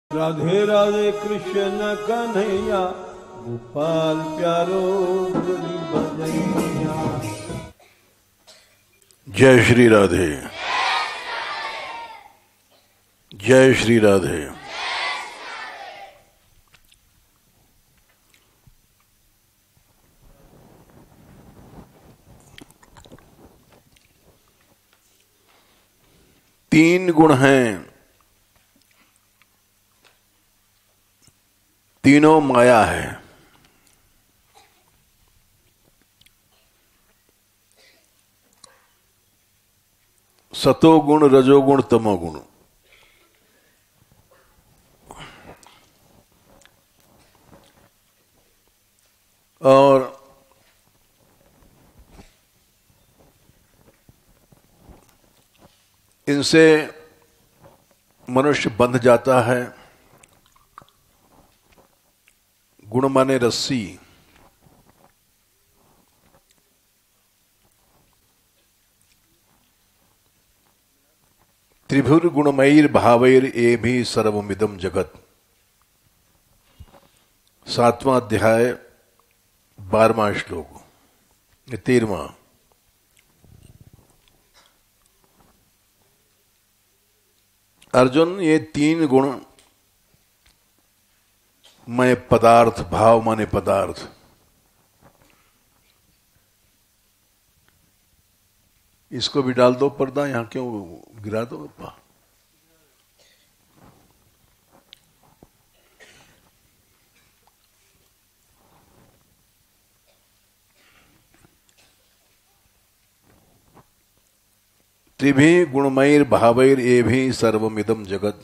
राधे राधे कृष्ण कन्हैया गोपाल प्यारो मुरली बजैया। जय श्री राधे, जय श्री राधे। तीन गुण हैं, तीनों माया है। सतोगुण, रजोगुण, तमोगुण। और इनसे मनुष्य बंध जाता है। गुण माने रस्सी, त्रिभुर गुणमयीर भावैर ए भी सर्वमिदम जगत। 7वां अध्याय 12वां श्लोक, 13वां। अर्जुन, ये तीन गुण मैं पदार्थ, भाव माने पदार्थ, इसको भी डाल दो पर्दा, यहां क्यों गिरा दो। त्रिभी गुणमयीर भावैर ए भी सर्वमिदम जगत।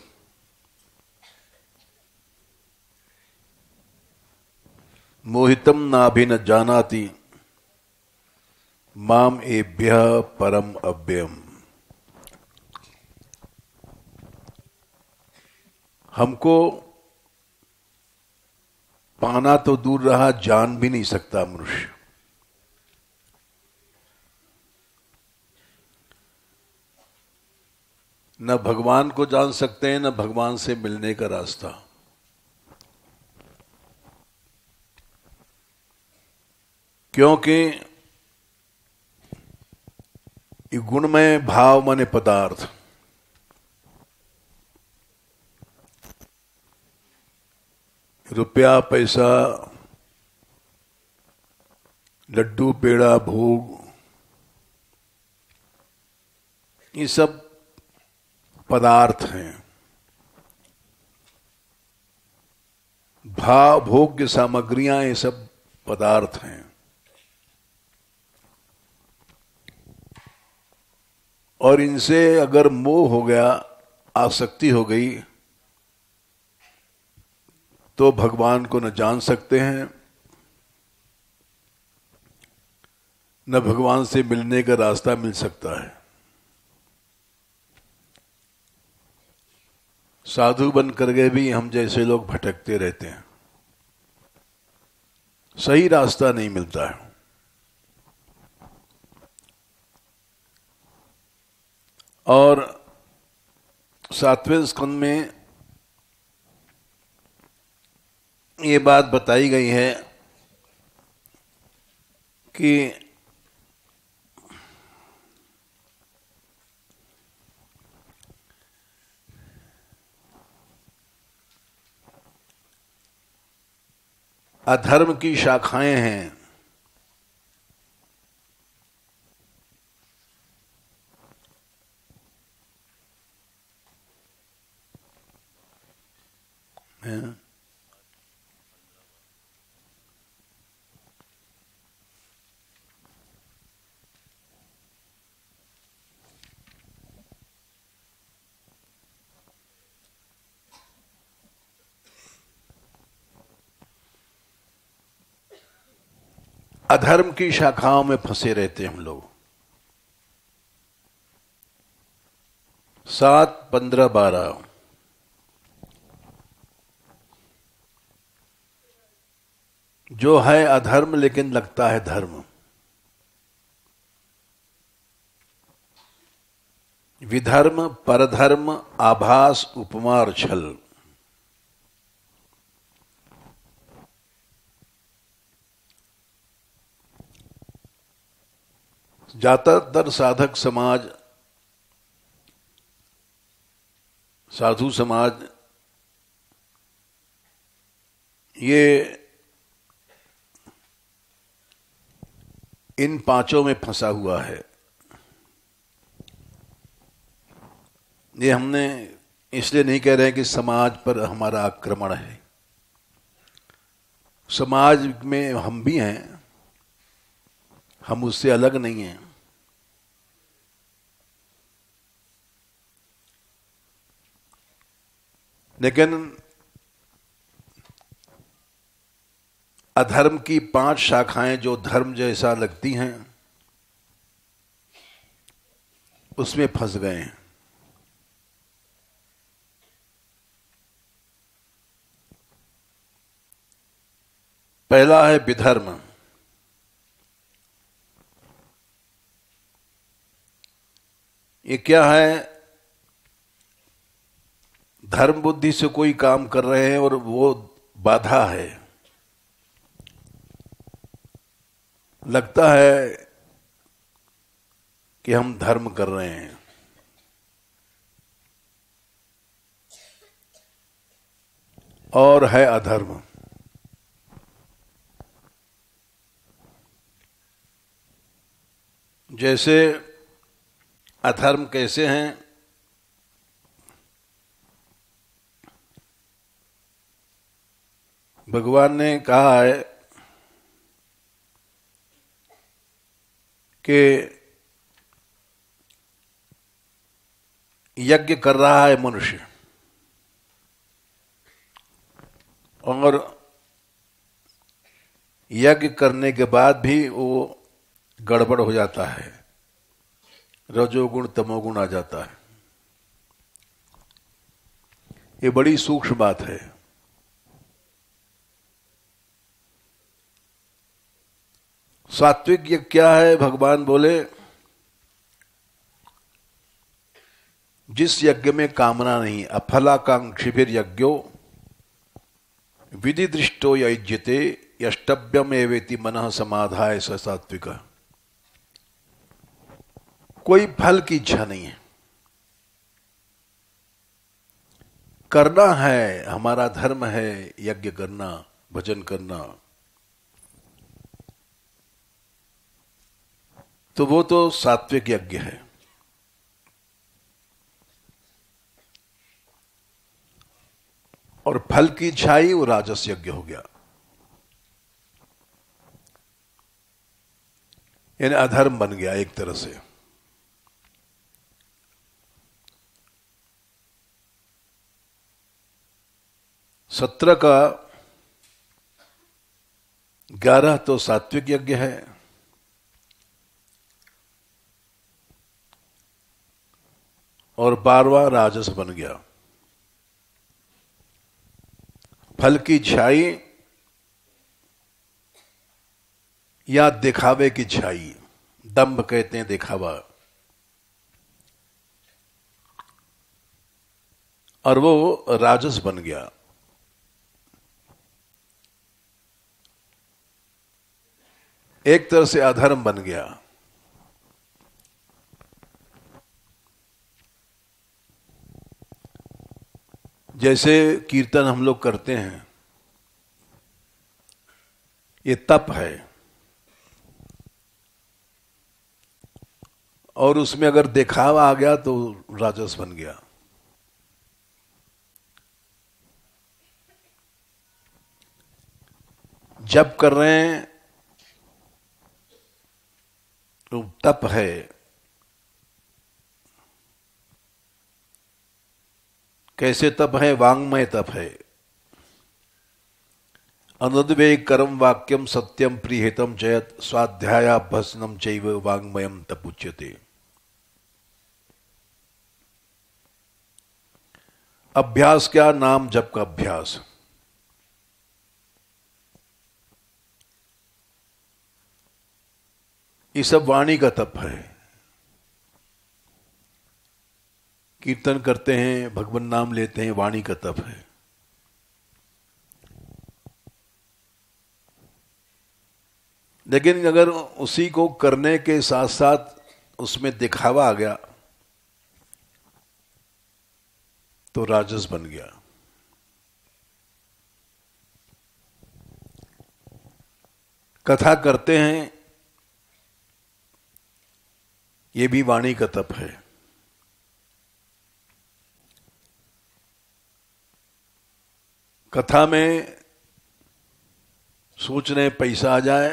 मोहितम नाभिन जानाति माम एभ्य परम अव्ययम। हमको पाना तो दूर रहा, जान भी नहीं सकता मनुष्य। न भगवान को जान सकते हैं, न भगवान से मिलने का रास्ता। क्योंकि गुणमय भाव माने पदार्थ, रुपया, पैसा, लड्डू, पेड़ा, भोग, ये सब पदार्थ हैं। भाव, भोग्य सामग्रियां, ये सब पदार्थ हैं। और इनसे अगर मोह हो गया, आसक्ति हो गई, तो भगवान को न जान सकते हैं, न भगवान से मिलने का रास्ता मिल सकता है। साधु बन करके भी हम जैसे लोग भटकते रहते हैं, सही रास्ता नहीं मिलता है। और 7वें स्कंद में ये बात बताई गई है कि अधर्म की शाखाएं हैं। अधर्म की शाखाओं में फंसे रहते हैं हम लोग। 7, 15, 12 जो है अधर्म लेकिन लगता है धर्म। विधर्म, परधर्म, आभास, उपमा और छल। ज्यादातर साधक समाज, साधु समाज ये इन पांचों में फंसा हुआ है। ये हमने इसलिए नहीं कह रहे हैं कि समाज पर हमारा आक्रमण है। समाज में हम भी हैं, हम उससे अलग नहीं हैं। लेकिन अधर्म की 5 शाखाएं जो धर्म जैसा लगती हैं, उसमें फंस गए हैं। पहला है विधर्म। ये क्या है? धर्म बुद्धि से कोई काम कर रहे हैं और वो बाधा है। लगता है कि हम धर्म कर रहे हैं, और है अधर्म। जैसे अधर्म कैसे हैं? भगवान ने कहा है कि यज्ञ कर रहा है मनुष्य, और यज्ञ करने के बाद भी वो गड़बड़ हो जाता है, रजोगुण तमोगुण आ जाता है। ये बड़ी सूक्ष्म बात है। सात्विक यज्ञ क्या है? भगवान बोले, जिस यज्ञ में कामना नहीं, अफलाकांक्षिभिर यज्ञो विधि दृष्टो यज्यते यष्टव्यम एवेति मनः समाधाय स सात्विक। कोई फल की इच्छा नहीं है, करना है, हमारा धर्म है यज्ञ करना, भजन करना। तो वो तो सात्विक यज्ञ है। और फल की इच्छाई वो राजस यज्ञ हो गया, यानी अधर्म बन गया एक तरह से। सत्रह का 11 तो सात्विक यज्ञ है, और 12वां राजस बन गया। फल की इच्छाई या दिखावे की इच्छाई, दंभ कहते हैं दिखावा, और वो राजस बन गया। एक तरह से अधर्म बन गया। जैसे कीर्तन हम लोग करते हैं, ये तप है, और उसमें अगर दिखावा आ गया तो राजस बन गया। जब कर रहे हैं तो तप है, कैसे तप है? वांग्मय तप है। अनुद्वेग करम वाक्यम सत्यम प्रियहितम जयत स्वाध्यायाभ्यसनम चैव वांग्मयम तपुच्यते। अभ्यास क्या? नाम जप का अभ्यास। ये सब वाणी का तप है। कीर्तन करते हैं, भगवान नाम लेते हैं, वाणी का तप है। लेकिन अगर उसी को करने के साथ साथ उसमें दिखावा आ गया तो राजस बन गया। कथा करते हैं, ये भी वाणी का तप है। कथा में सोच रहे पैसा आ जाए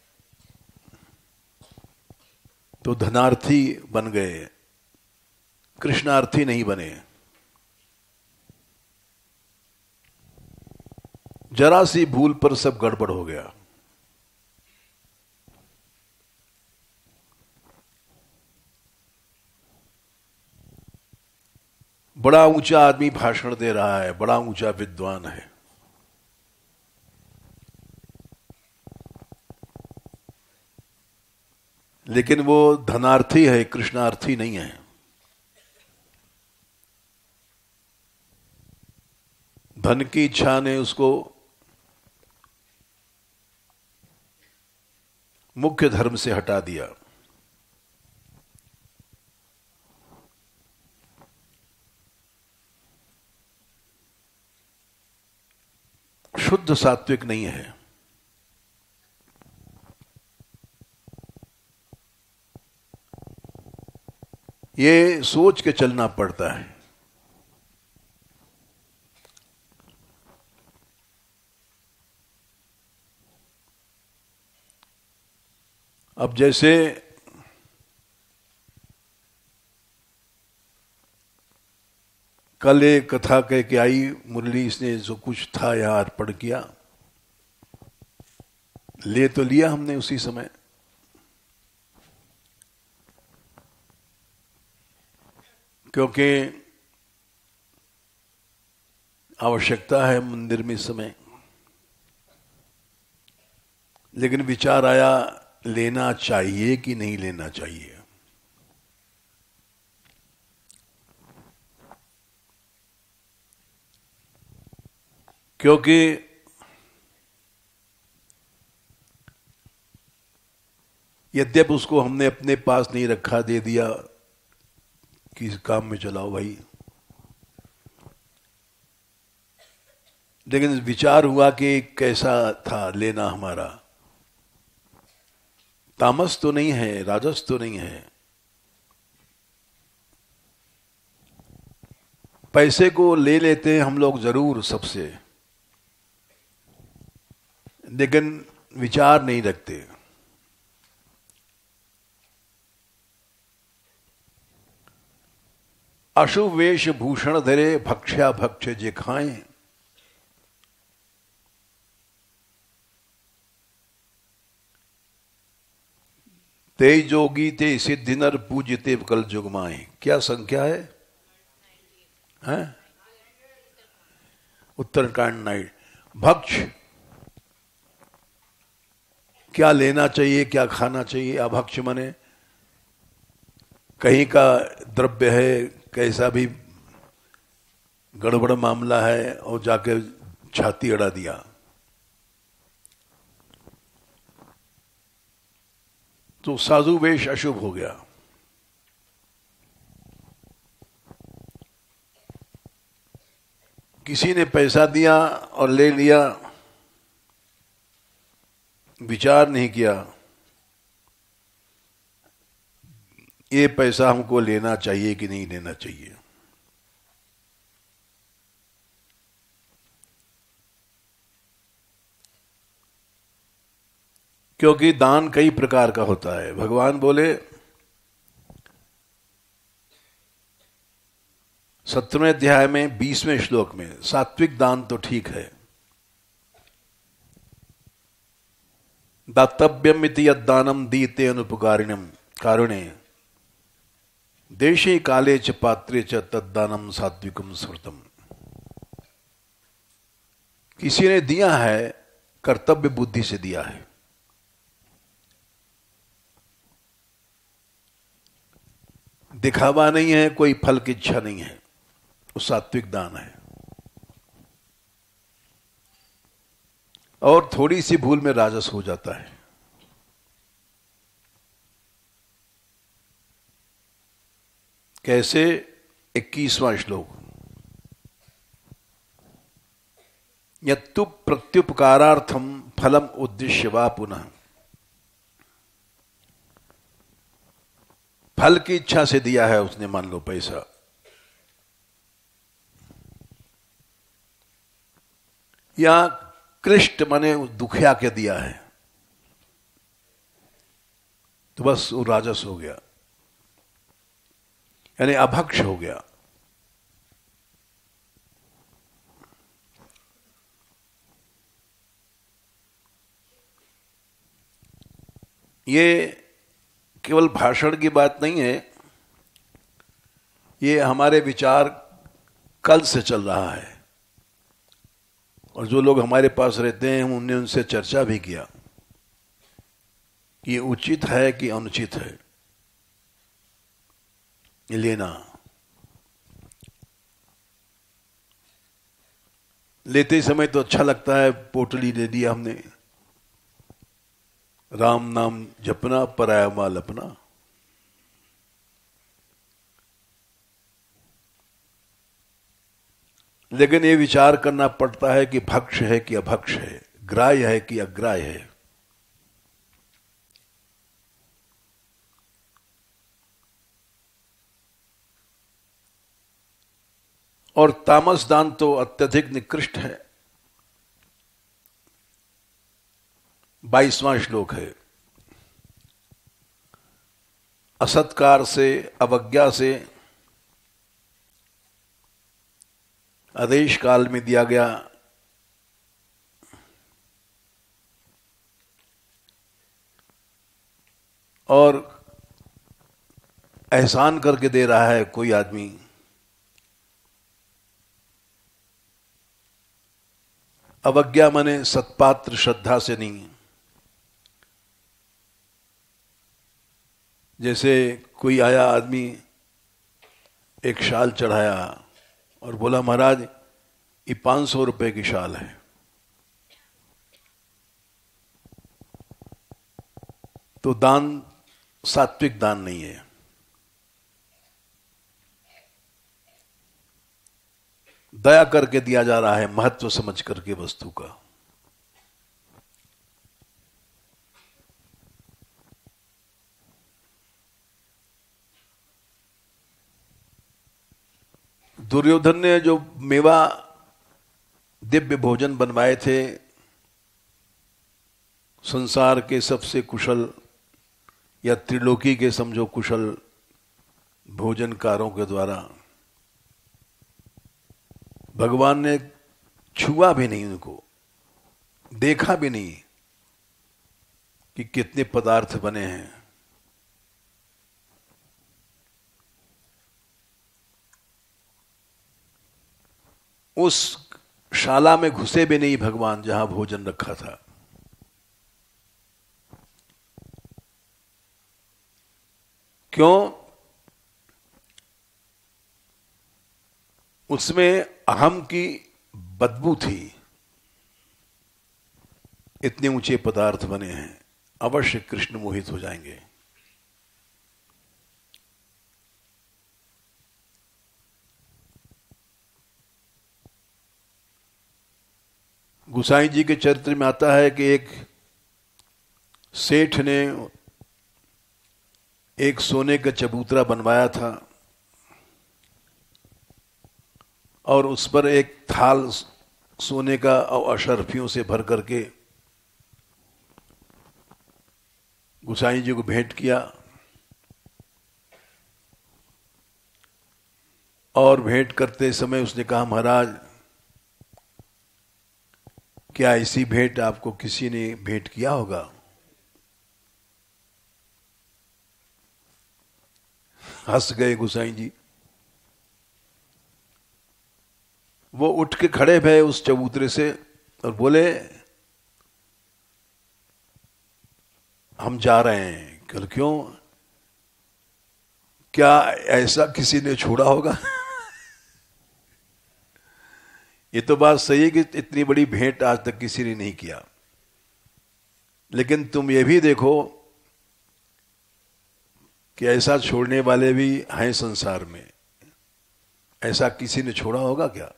तो धनार्थी बन गए, कृष्णार्थी नहीं बने। जरा सी भूल पर सब गड़बड़ हो गया। बड़ा ऊंचा आदमी भाषण दे रहा है, बड़ा ऊंचा विद्वान है, लेकिन वो धनार्थी है, कृष्णार्थी नहीं है। धन की इच्छा ने उसको मुख्य धर्म से हटा दिया। शुद्ध सात्विक नहीं है। ये सोच के चलना पड़ता है। अब जैसे कल एक कथा कह के आई मुरली, इसने जो कुछ था यहां अर्पण किया, ले तो लिया हमने उसी समय, क्योंकि आवश्यकता है मंदिर में इस समय। लेकिन विचार आया लेना चाहिए कि नहीं लेना चाहिए। क्योंकि यद्यप उसको हमने अपने पास नहीं रखा, दे दिया कि इस काम में चलाओ भाई, लेकिन विचार हुआ कि कैसा था लेना हमारा। तामस तो नहीं है, राजस तो नहीं है। पैसे को ले लेते हैं हम लोग जरूर सबसे, लेकिन विचार नहीं रखते। अशुभ वेश भूषण धरे, भक्ष्या भक्ष्य जे खाएं। ते जोगी ते सिद्धि नर पूजते कल जुगमाए। क्या संख्या है, हैं? उत्तरकांड नाइट। भक्ष क्या लेना चाहिए, क्या खाना चाहिए। अभक्ष मने कहीं का द्रव्य है, कैसा भी गड़बड़ मामला है और जाके छाती अड़ा दिया। तो साधु वेश अशुभ हो गया। किसी ने पैसा दिया और ले लिया, विचार नहीं किया ये पैसा हमको लेना चाहिए कि नहीं लेना चाहिए। क्योंकि दान कई प्रकार का होता है। भगवान बोले 17वें अध्याय में 20वें श्लोक में, सात्विक दान तो ठीक है। दातव्यम इति यद्दानम दीते अनुपकारिणम कारुणे देशे काले च पात्रे च तद्दानम सात्विकम स्मृतम। किसी ने दिया है, कर्तव्य बुद्धि से दिया है। दिखावा नहीं है, कोई फल की इच्छा नहीं है, वो सात्विक दान है। और थोड़ी सी भूल में राजस हो जाता है। कैसे? 21वां श्लोक। यत्तु प्रत्युपकारार्थम फलम उद्दिश्य वा पुनः। फल की इच्छा से दिया है उसने, मान लो पैसा, या क्लिष्ट माने दुखिया के दिया है, तो बस वो राजस हो गया, यानी अभक्ष हो गया। ये केवल भाषण की बात नहीं है, ये हमारे विचार कल से चल रहा है, और जो लोग हमारे पास रहते हैं हमने उनसे चर्चा भी किया कि ये उचित है कि अनुचित है ये लेना। लेते समय तो अच्छा लगता है, पोटली ले लिया हमने, राम नाम जपना पराया माल अपना। लेकिन ये विचार करना पड़ता है कि भक्ष है कि अभक्ष है, ग्राह्य है कि अग्राह्य है। और तामस दान तो अत्यधिक निकृष्ट है। 22वां श्लोक है। असत्कार से, अवज्ञा से आदेश काल में दिया गया और एहसान करके दे रहा है कोई आदमी, अवज्ञा माने सत्पात्र श्रद्धा से नहीं। जैसे कोई आया आदमी, एक शाल चढ़ाया और बोला महाराज ये 500 रुपए की शाल है, तो दान सात्विक दान नहीं है। दया करके दिया जा रहा है, महत्व समझ करके वस्तु का। दुर्योधन ने जो मेवा दिव्य भोजन बनवाए थे संसार के सबसे कुशल या त्रिलोकी के समझो कुशल भोजनकारों के द्वारा, भगवान ने छुआ भी नहीं, उनको देखा भी नहीं कि कितने पदार्थ बने हैं। उस शाला में घुसे भी नहीं भगवान जहां भोजन रखा था। क्यों? उसमें अहम की बदबू थी। इतने ऊंचे पदार्थ बने हैं, अवश्य कृष्ण मोहित हो जाएंगे। गुसाई जी के चरित्र में आता है कि एक सेठ ने एक सोने का चबूतरा बनवाया था और उस पर एक थाल सोने का और अशर्फियों से भर करके गुसाई जी को भेंट किया। और भेंट करते समय उसने कहा महाराज क्या ऐसी भेंट आपको किसी ने भेंट किया होगा? हंस गए गुसाई जी। वो उठ के खड़े भये उस चबूतरे से और बोले हम जा रहे हैं। कल क्यों? क्या ऐसा किसी ने छोड़ा होगा? ये तो बात सही है कि इतनी बड़ी भेंट आज तक किसी ने नहीं किया, लेकिन तुम ये भी देखो कि ऐसा छोड़ने वाले भी हैं संसार में। ऐसा किसी ने छोड़ा होगा क्या?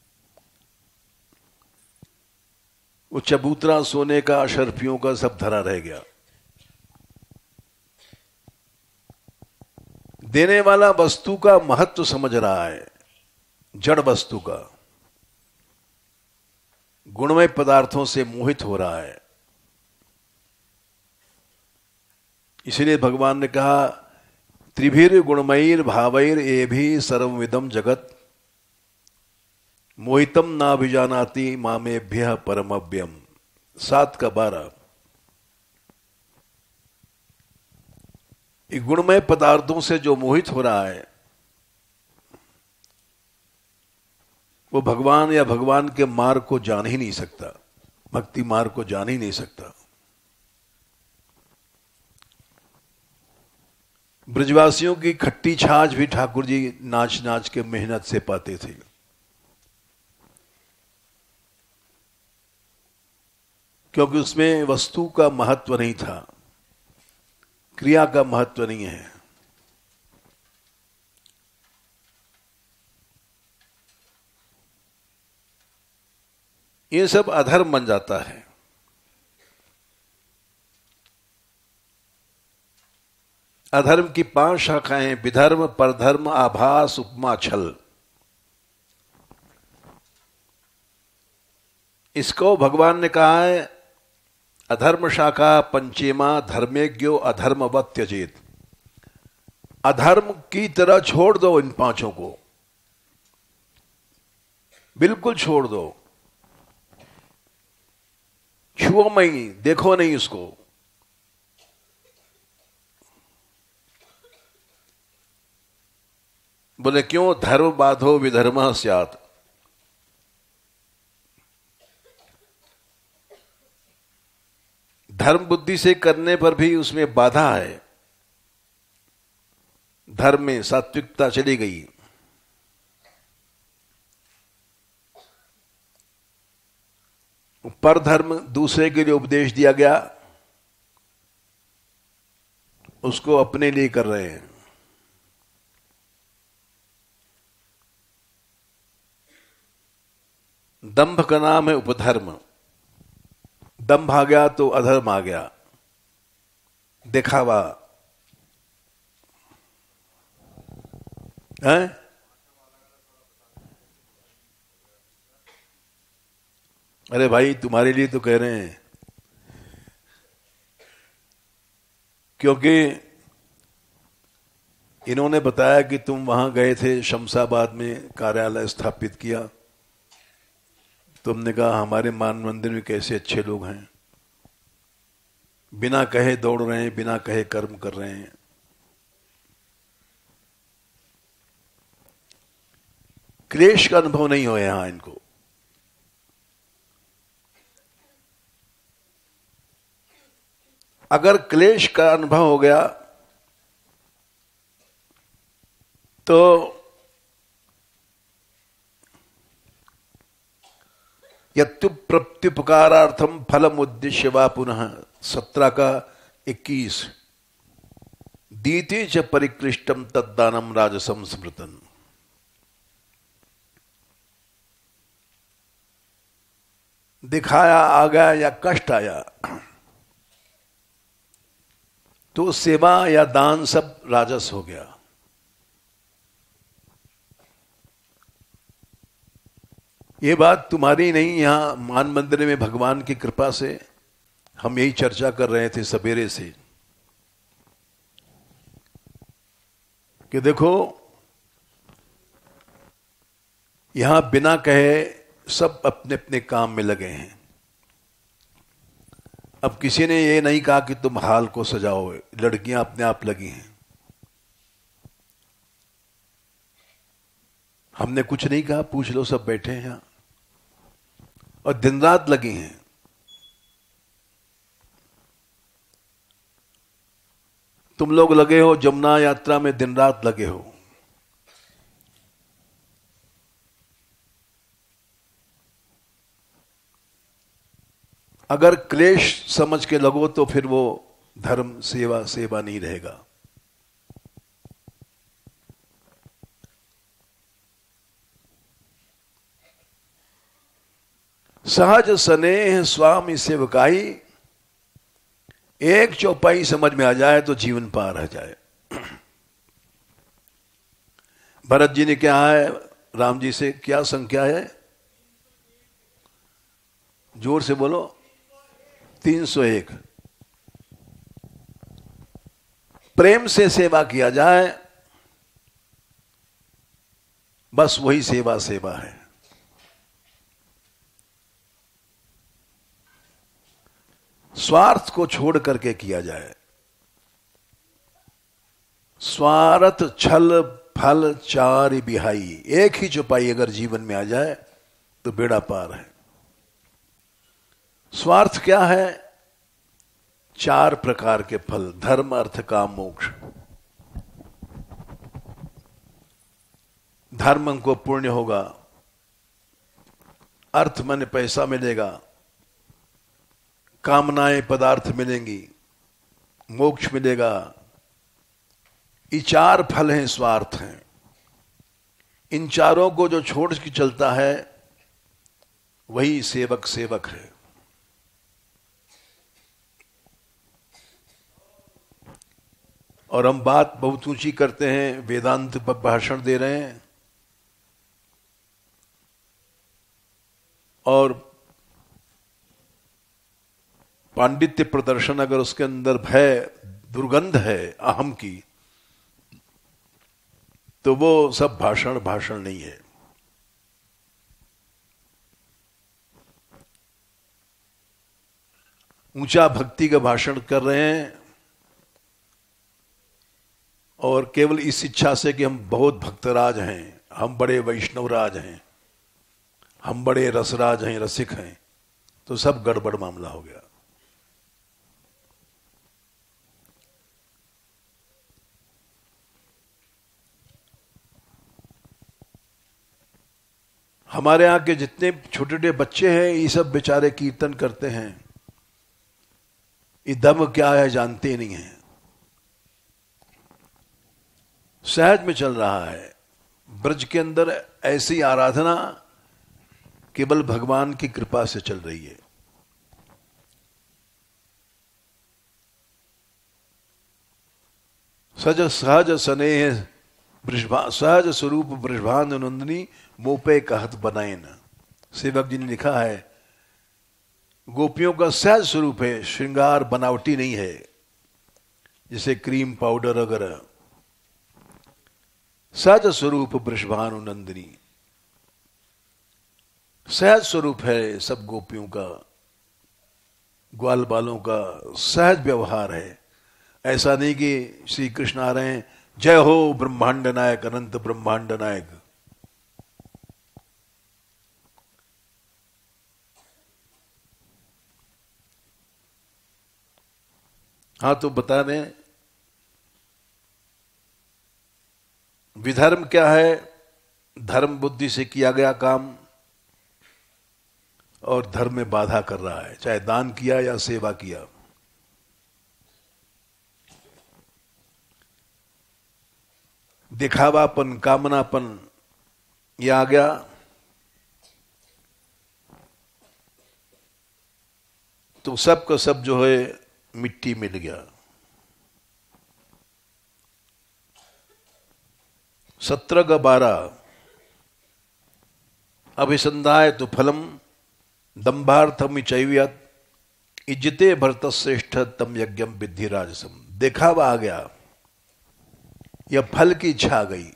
वो चबूतरा सोने का, अशर्फियों का सब धरा रह गया। देने वाला वस्तु का महत्व समझ रहा है, जड़ वस्तु का। गुणमय पदार्थों से मोहित हो रहा है। इसलिए भगवान ने कहा, त्रिभिर गुणमयीर भावैर एभि सर्वविदम जगत मोहितम नाभिजानाति मामेभ्यः परमव्यम। 7:12। गुणमय पदार्थों से जो मोहित हो रहा है वो भगवान या भगवान के मार्ग को जान ही नहीं सकता, भक्ति मार्ग को जान ही नहीं सकता। ब्रजवासियों की खट्टी छाछ भी ठाकुर जी नाच नाच के मेहनत से पाते थे। क्योंकि उसमें वस्तु का महत्व नहीं था, क्रिया का महत्व नहीं है। ये सब अधर्म बन जाता है। अधर्म की 5 शाखाएं, विधर्म, परधर्म, आभास, उपमा, छल। इसको भगवान ने कहा है, अधर्म शाखा पंचेमा धर्मेज्ञो अधर्मवत् त्यजेत। अधर्म की तरह छोड़ दो इन 5 को, बिल्कुल छोड़ दो। छुओ नहीं, देखो नहीं उसको। बोले क्यों? धर्म बाधो विधर्म स्यात्। धर्म बुद्धि से करने पर भी उसमें बाधा है। धर्म में सात्विकता चली गई। पर धर्म दूसरे के लिए उपदेश दिया गया, उसको अपने लिए कर रहे हैं। दंभ का नाम है उपधर्म। दंभ आ गया तो अधर्म आ गया, दिखावा है। अरे भाई, तुम्हारे लिए तो कह रहे हैं, क्योंकि इन्होंने बताया कि तुम वहां गए थे, शमशाबाद में कार्यालय स्थापित किया। तुमने कहा हमारे मान मंदिर में कैसे अच्छे लोग हैं, बिना कहे दौड़ रहे हैं, बिना कहे कर्म कर रहे हैं। क्लेश का अनुभव नहीं हो यहां इनको। अगर क्लेश का अनुभव हो गया तो यत्तु प्रत्युपकारार्थम फलम उद्देश्य वा पुनः। 17:21। दीते च परिकृष्टम तद्दानम राजसम स्मृतन। दिखाया आ गया या कष्ट आया तो सेवा या दान सब राजस हो गया। ये बात तुम्हारी नहीं, यहां मान मंदिर में भगवान की कृपा से हम यही चर्चा कर रहे थे सवेरे से कि देखो यहां बिना कहे सब अपने अपने काम में लगे हैं। अब किसी ने ये नहीं कहा कि तुम हाल को सजाओ, लड़कियां अपने आप लगी हैं। हमने कुछ नहीं कहा, पूछ लो, सब बैठे हैं यहां और दिन रात लगी हैं। तुम लोग लगे हो जमुना यात्रा में, दिन रात लगे हो। अगर क्लेश समझ के लगो तो फिर वो धर्म सेवा नहीं रहेगा। सहज स्नेह स्वामी सेवकाई, एक चौपाई समझ में आ जाए तो जीवन पार हो जाए। भरत जी ने क्या है, राम जी से क्या संख्या है, जोर से बोलो, 301। प्रेम से सेवा किया जाए, बस वही सेवा सेवा है। स्वार्थ को छोड़ करके किया जाए। स्वार्थ छल फल चार बिहाई, एक ही चौपाई अगर जीवन में आ जाए तो बेड़ा पार है। स्वार्थ क्या है? 4 प्रकार के फल, धर्म अर्थ काम मोक्ष। धर्म हमको पुण्य होगा, अर्थ माने पैसा मिलेगा, कामनाएं पदार्थ मिलेंगी, मोक्ष मिलेगा। ये 4 फल हैं, स्वार्थ हैं। इन चारों को जो छोड़ के चलता है वही सेवक सेवक है। और हम बात बहुत ऊंची करते हैं, वेदांत पर भाषण दे रहे हैं और पांडित्य प्रदर्शन अगर उसके अंदर भय दुर्गंध है अहम की, तो वो सब भाषण नहीं है। ऊंचा भक्ति का भाषण कर रहे हैं और केवल इस इच्छा से कि हम बहुत भक्तराज हैं, हम बड़े वैष्णवराज हैं, हम बड़े रसराज हैं, रसिक हैं, तो सब गड़बड़ मामला हो गया। हमारे यहाँ के जितने छोटे छोटे बच्चे हैं, ये सब बेचारे कीर्तन करते हैं, ये दम क्या है जानते ही नहीं है। सहज में चल रहा है। ब्रज के अंदर ऐसी आराधना केवल भगवान की कृपा से चल रही है। सहज स्नेह सहज स्वरूप वृषभान नंदिनी मोपे कहत बनाए न। सेवक जी ने लिखा है, गोपियों का सहज स्वरूप है, श्रृंगार बनावटी नहीं है, जैसे क्रीम पाउडर वगैरह। सहज स्वरूप वृषभानु नंदिनी, सहज स्वरूप है सब गोपियों का, ग्वाल बालों का सहज व्यवहार है। ऐसा नहीं कि श्री कृष्ण आ रहे हैं, जय हो ब्रह्मांड नायक, अनंत ब्रह्मांड नायक। हाँ, तो बता दें विधर्म क्या है? धर्म बुद्धि से किया गया काम और धर्म में बाधा कर रहा है, चाहे दान किया या सेवा किया। दिखावापन, कामनापन, ये आ गया तो सब का सब जो है मिट्टी मिल गया। 17-12 अभिसंधाय तो फलम दंभार्थम चैव्यत इज्जते भरत श्रेष्ठ तम यज्ञम विद्धि राजसम। दिखावा आ गया या फल की इच्छा आ गई,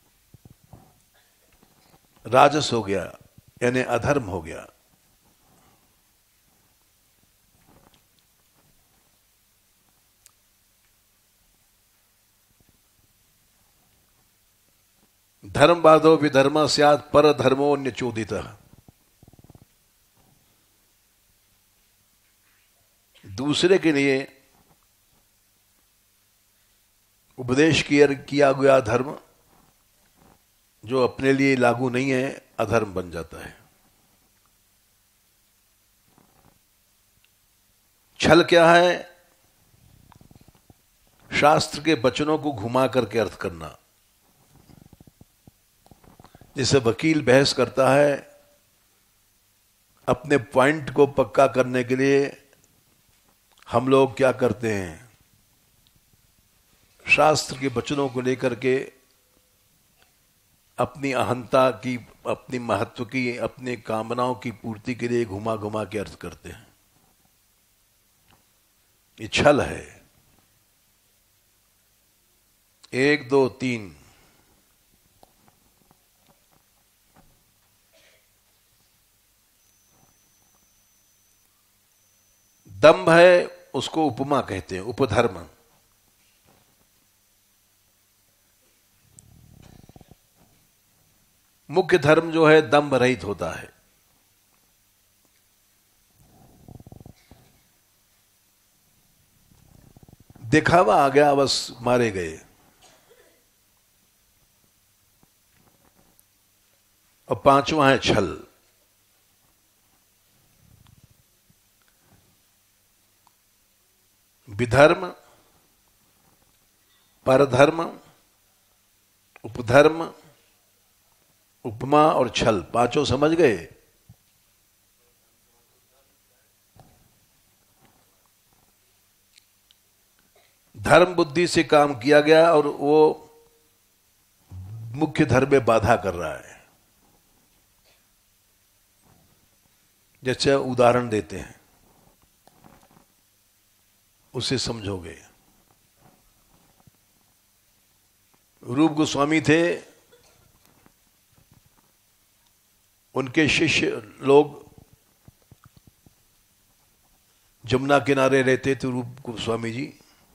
राजस हो गया, यानी अधर्म हो गया। धर्म बाधो विधर्म स्यात् पर धर्मो न्यचोदितः। दूसरे के लिए उपदेश किया गया धर्म जो अपने लिए लागू नहीं है, अधर्म बन जाता है। छल क्या है? शास्त्र के वचनों को घुमा करके अर्थ करना। जैसे वकील बहस करता है अपने पॉइंट को पक्का करने के लिए हम लोग क्या करते हैं, शास्त्र के वचनों को लेकर के अपनी अहंता की, अपनी महत्व की, अपनी कामनाओं की पूर्ति के लिए घुमा घुमा के अर्थ करते हैं। ये छल है। 1 2 3 दंभ है, उसको उपमा कहते हैं, उपधर्म। मुख्य धर्म जो है दंभ रहित होता है। दिखावा आ गया, बस मारे गए। और 5वां है छल। विधर्म, परधर्म, उपधर्म, उपमा और छल, 5 समझ गए। धर्म बुद्धि से काम किया गया और वो मुख्य धर्म में बाधा कर रहा है। जैसे उदाहरण देते हैं, उसे समझोगे। रूप गोस्वामी थे, उनके शिष्य लोग जमुना किनारे रहते थे। रूप गोस्वामी जी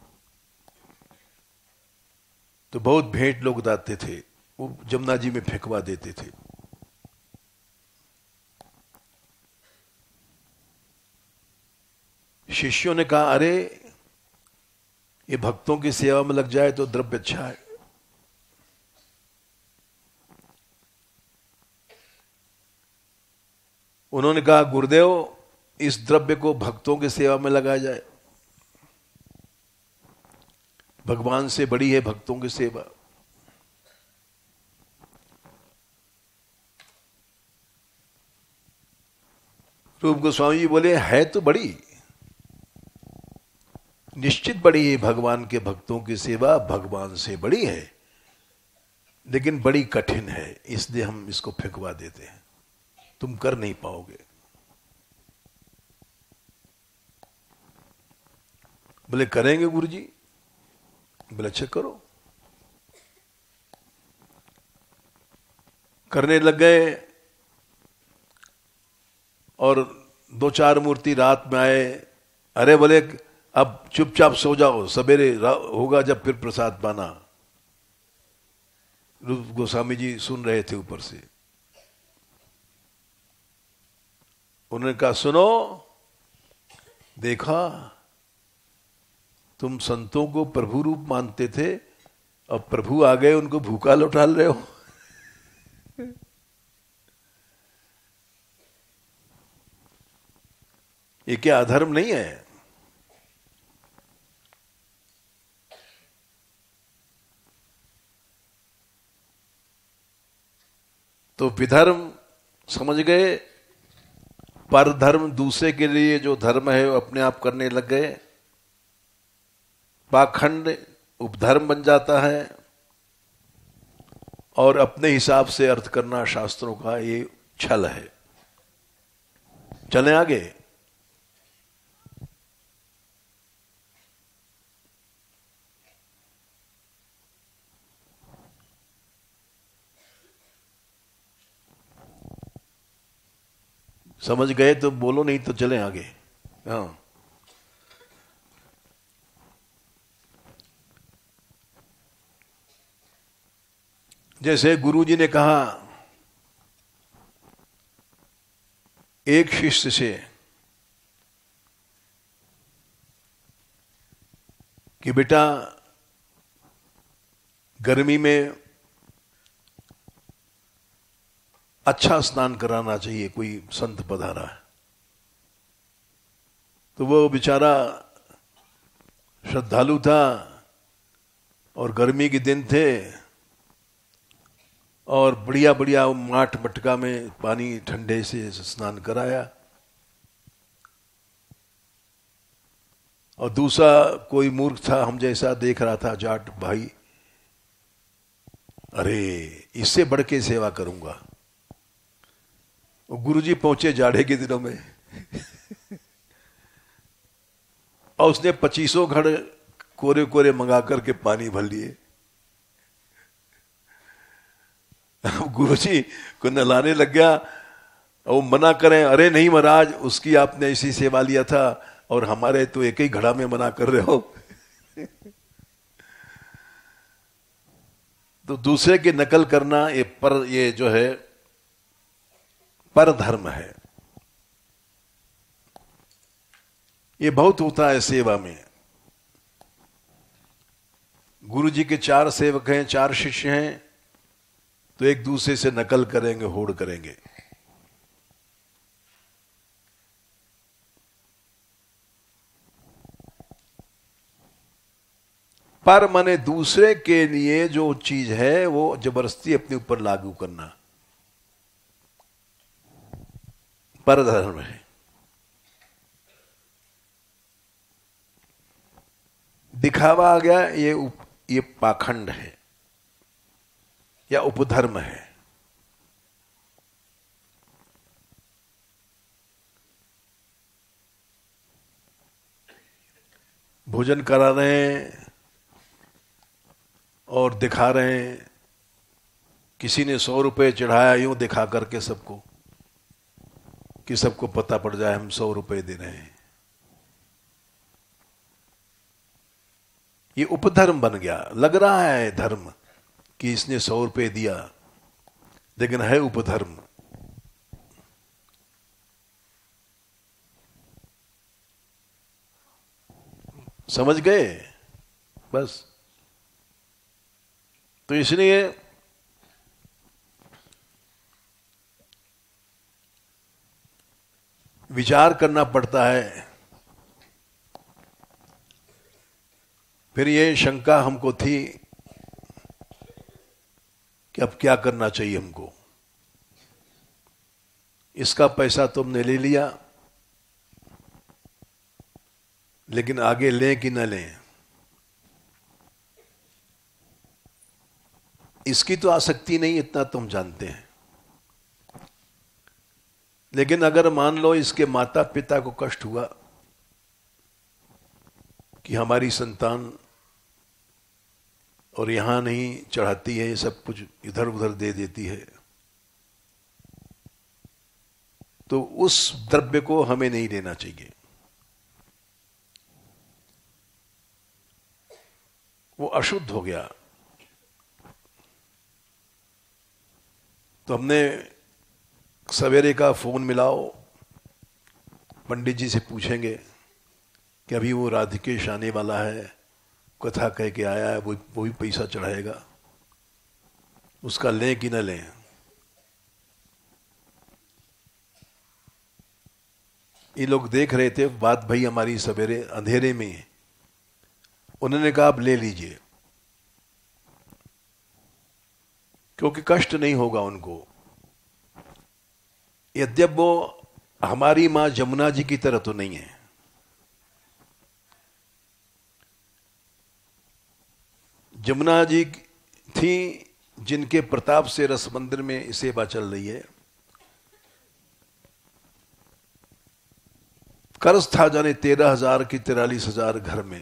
तो बहुत भेंट लोग लाते थे, वो जमुना जी में फेंकवा देते थे। शिष्यों ने कहा, अरे ये भक्तों की सेवा में लग जाए तो द्रव्य अच्छा है। उन्होंने कहा, गुरुदेव इस द्रव्य को भक्तों की सेवा में लगाया जाए, भगवान से बड़ी है भक्तों की सेवा। रूप गोस्वामी जी बोले, है तो बड़ी, निश्चित बड़ी है, भगवान के भक्तों की सेवा भगवान से बड़ी है, लेकिन बड़ी कठिन है, इसलिए हम इसको फेंकवा देते हैं, तुम कर नहीं पाओगे। बोले, करेंगे गुरुजी। बोले, अच्छा करो। करने लग गए और 2-4 मूर्ति रात में आए। अरे बोले, अब चुपचाप सो जाओ, सवेरे होगा जब फिर प्रसाद पाना। रूप गोस्वामी जी सुन रहे थे ऊपर से। उन्होंने कहा, सुनो, देखा तुम संतों को प्रभु रूप मानते थे, अब प्रभु आ गए, उनको भूखा लौटा रहे हो। ये क्या अधर्म नहीं है? तो विधर्म समझ गए, पर धर्म दूसरे के लिए जो धर्म है वो अपने आप करने लग गए। पाखंड उपधर्म बन जाता है और अपने हिसाब से अर्थ करना शास्त्रों का ये छल है। चलें आगे। समझ गए तो बोलो, नहीं तो चलें आगे। हाँ, जैसे गुरुजी ने कहा एक शिष्य से कि बेटा गर्मी में अच्छा स्नान कराना चाहिए, कोई संत पधारा है। तो वो बेचारा श्रद्धालु था और गर्मी के दिन थे और बढ़िया बढ़िया माठ मटका में पानी ठंडे से स्नान कराया। और दूसरा कोई मूर्ख था हम जैसा देख रहा था, जाट भाई, अरे इससे बढ़ के सेवा करूंगा। गुरुजी पहुंचे जाड़े के दिनों में और उसने 25 घड़ कोरे कोरे मंगा करके पानी भर लिए। गुरुजी को नहलाने लग गया और वो मना करें, अरे नहीं महाराज, उसकी आपने ऐसी सेवा लिया था और हमारे तो एक ही घड़ा में मना कर रहे हो। तो दूसरे की नकल करना ये जो है पर धर्म है। ये बहुत होता है सेवा में। गुरु जी के 4 सेवक हैं, 4 शिष्य हैं, तो एक दूसरे से नकल करेंगे, होड़ करेंगे। पर माने दूसरे के लिए जो चीज है वो जबरदस्ती अपने ऊपर लागू करना पर धर्म है। दिखावा आ गया, ये पाखंड है या उपधर्म है। भोजन करा रहे हैं और दिखा रहे हैं, किसी ने 100 रुपए चढ़ाया यूं दिखा करके सबको, कि सबको पता पड़ जाए हम 100 रुपए दे रहे हैं। ये उपधर्म बन गया। लग रहा है धर्म कि इसने 100 रुपए दिया, लेकिन है उपधर्म। समझ गए? बस। तो इसलिए विचार करना पड़ता है। फिर ये शंका हमको थी कि अब क्या करना चाहिए हमको। इसका पैसा तुमने ले लिया, लेकिन आगे लें कि न लें, इसकी तो आसक्ति नहीं, इतना तुम जानते हैं। लेकिन अगर मान लो इसके माता पिता को कष्ट हुआ कि हमारी संतान और यहां नहीं चढ़ाती है, ये सब कुछ इधर उधर दे देती है, तो उस द्रव्य को हमें नहीं लेना चाहिए। वो अशुद्ध हो गया। तो हमने सवेरे का फोन मिलाओ, पंडित जी से पूछेंगे कि अभी वो राधिकेश आने वाला है, कथा कह के आया है, वो भी पैसा चढ़ाएगा, उसका लें कि न लें। ये लोग देख रहे थे, बात भाई हमारी सवेरे अंधेरे में। उन्होंने कहा आप ले लीजिए, क्योंकि कष्ट नहीं होगा उनको। यद्यप वो हमारी मां जमुना जी की तरह तो नहीं है। जमुना जी थी जिनके प्रताप से रस मंदिर में सेवा चल रही है। कर्ज था जाने 13,000 की 43,000 घर में,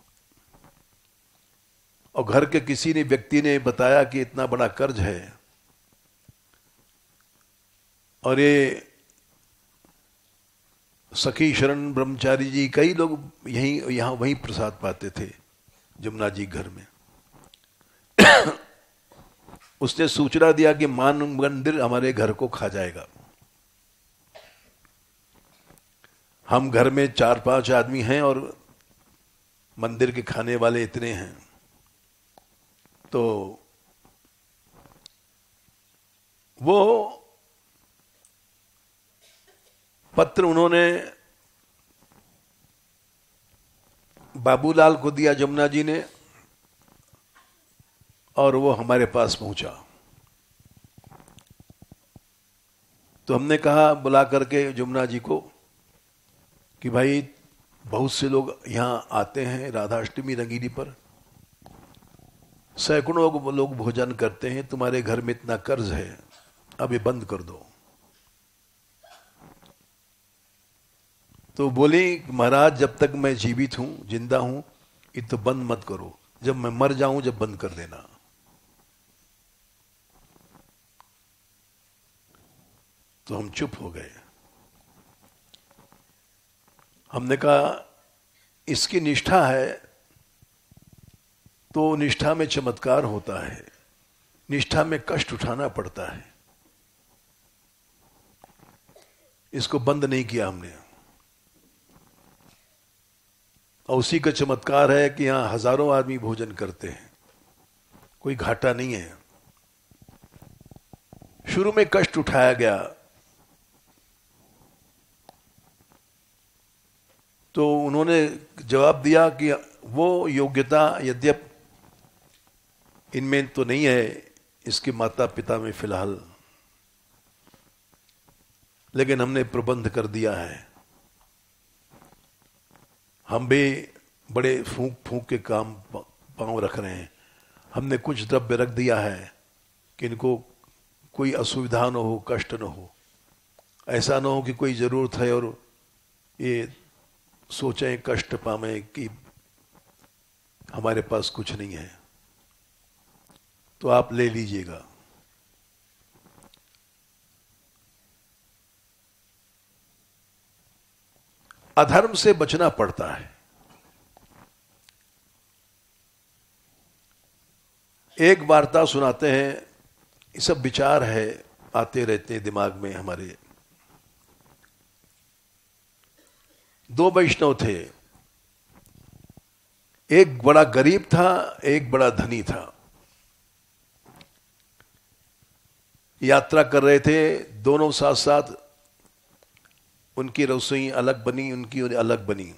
और घर के किसी ने व्यक्ति ने बताया कि इतना बड़ा कर्ज है, और ये सखी शरण ब्रह्मचारी जी, कई लोग यहां वहीं प्रसाद पाते थे जमुना जी घर में। उसने सूचना दिया कि मान मंदिर हमारे घर को खा जाएगा। हम घर में 4-5 आदमी हैं और मंदिर के खाने वाले इतने हैं। तो वो पत्र उन्होंने बाबूलाल को दिया, जमुना जी ने, और वो हमारे पास पहुंचा। तो हमने कहा बुला करके जमुना जी को कि भाई बहुत से लोग यहाँ आते हैं राधाष्टमी रंगीली पर, सैकड़ों लोग भोजन करते हैं, तुम्हारे घर में इतना कर्ज है, अब ये बंद कर दो। तो बोले महाराज जब तक मैं जीवित हूं, जिंदा हूं, ये तो बंद मत करो, जब मैं मर जाऊं जब बंद कर देना। तो हम चुप हो गए। हमने कहा इसकी निष्ठा है तो निष्ठा में चमत्कार होता है, निष्ठा में कष्ट उठाना पड़ता है। इसको बंद नहीं किया हमने। और उसी का चमत्कार है कि यहां हजारों आदमी भोजन करते हैं, कोई घाटा नहीं है। शुरू में कष्ट उठाया गया तो उन्होंने जवाब दिया कि वो योग्यता यद्यप इनमें तो नहीं है, इसके माता पिता में फिलहाल, लेकिन हमने प्रबंध कर दिया है। हम भी बड़े फूंक फूंक के काम पांव रख रहे हैं। हमने कुछ द्रव्य रख दिया है कि इनको कोई असुविधा न हो, कष्ट न हो। ऐसा न हो कि कोई जरूरत है और ये सोचें, कष्ट पावें कि हमारे पास कुछ नहीं है, तो आप ले लीजिएगा। अधर्म से बचना पड़ता है। एक वार्ता सुनाते हैं, ये सब विचार है आते रहते हैं दिमाग में हमारे। दो वैष्णव थे, एक बड़ा गरीब था, एक बड़ा धनी था। यात्रा कर रहे थे, दोनों साथ साथ, उनकी रसोई अलग बनी, उनकी अलग बनी।